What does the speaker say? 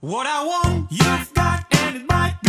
What I want, you've got, and it might